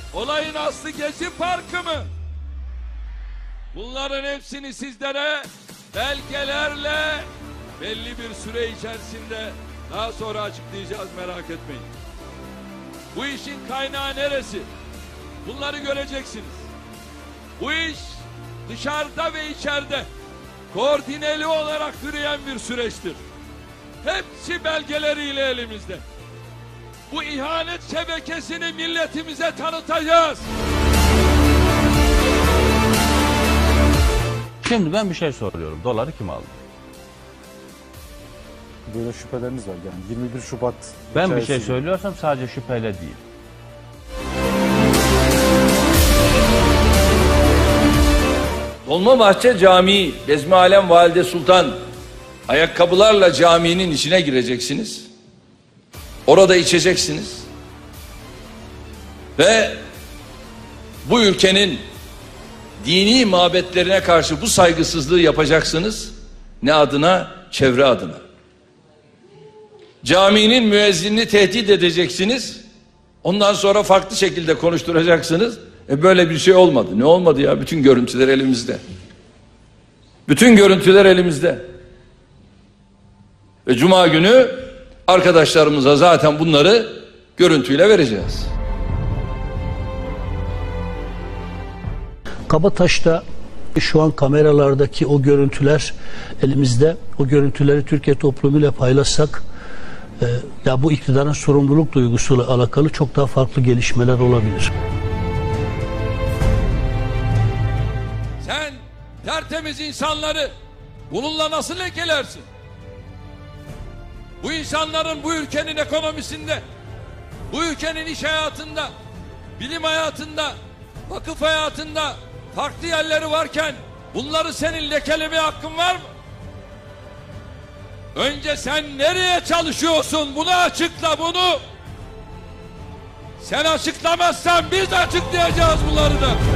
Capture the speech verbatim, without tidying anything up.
Olayın aslı Gezi Parkı mı? Bunların hepsini sizlere belgelerle belli bir süre içerisinde daha sonra açıklayacağız, merak etmeyin. Bu işin kaynağı neresi? Bunları göreceksiniz. Bu iş dışarıda ve içeride koordineli olarak yürüyen bir süreçtir. Hepsi belgeleriyle elimizde. Bu ihanet şebekesini milletimize tanıtacağız. Şimdi ben bir şey soruyorum. Doları kim aldı? Böyle şüpheleriniz var yani yirmi bir Şubat. Ben bir şey söylüyorsam sadece şüpheyle değil. Dolmabahçe Camii, Bezmialem Valide Sultan, ayakkabılarla caminin içine gireceksiniz. Orada içeceksiniz. Ve bu ülkenin dini mabetlerine karşı bu saygısızlığı yapacaksınız. Ne adına? Çevre adına. Caminin müezzinini tehdit edeceksiniz. Ondan sonra farklı şekilde konuşturacaksınız. E böyle bir şey olmadı. Ne olmadı ya? Bütün görüntüler elimizde. Bütün görüntüler elimizde. Ve Cuma günü arkadaşlarımıza zaten bunları görüntüyle vereceğiz. Kabataş'ta şu an kameralardaki o görüntüler elimizde. O görüntüleri Türkiye toplumuyla paylaşsak e, ya bu iktidarın sorumluluk duygusuyla alakalı çok daha farklı gelişmeler olabilir. Sen tertemiz insanları bununla nasıl lekelersin? Bu insanların bu ülkenin ekonomisinde, bu ülkenin iş hayatında, bilim hayatında, vakıf hayatında farklı yerleri varken bunları senin lekelemeye hakkın var mı? Önce sen nereye çalışıyorsun? Bunu açıkla, bunu. Sen açıklamazsan biz açıklayacağız bunları da.